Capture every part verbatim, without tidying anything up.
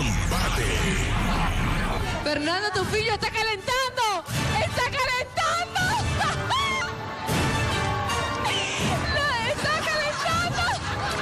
Combate. Fernando Tufiño está calentando. ¡Está calentando! ¡La está calentando!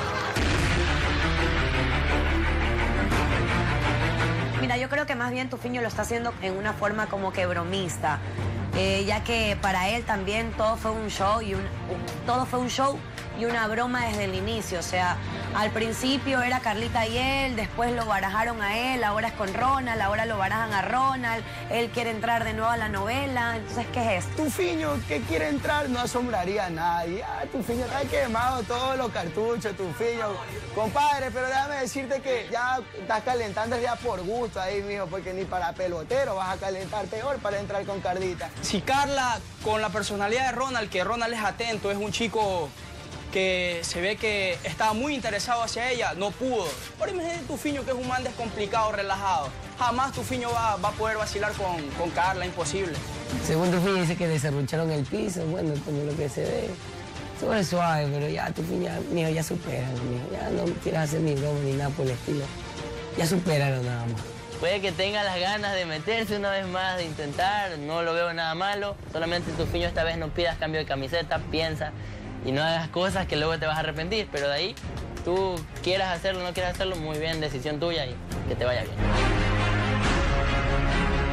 Mira, yo creo que más bien Tufiño lo está haciendo en una forma como que bromista, eh, ya que para él también todo fue un show y un, un- todo fue un show y una broma desde el inicio. O sea, al principio era Carlita y él, después lo barajaron a él, ahora es con Ronald, ahora lo barajan a Ronald, él quiere entrar de nuevo a la novela. Entonces, ¿qué es esto? Tufiño, que quiere entrar, no asombraría a nadie. Ah, Tufiño está quemado todos los cartuchos, Tufiño. Compadre, pero déjame decirte que ya estás calentando ya por gusto ahí, mijo, porque ni para pelotero vas a calentar, peor para entrar con Carlita. Si Carla, con la personalidad de Ronald, que Ronald es atento, es un chico que se ve que estaba muy interesado hacia ella, no pudo. Ahora imagínate Tufiño, que es un man descomplicado, relajado. Jamás Tufiño va, va a poder vacilar con, con Carla, imposible. Según Tufiño dice que desarrucharon el piso, bueno, como lo que se ve. Súper suave, pero ya Tufiño, mijo, ya supéralo, mijo. Ya no quieras hacer ni broma ni nada por el estilo. Ya supéralo nada más. Puede que tenga las ganas de meterse una vez más, de intentar, no lo veo nada malo. Solamente Tufiño esta vez no pidas cambio de camiseta, piensa y no hagas cosas que luego te vas a arrepentir. Pero de ahí, tú quieras hacerlo o no quieras hacerlo, muy bien, decisión tuya y que te vaya bien.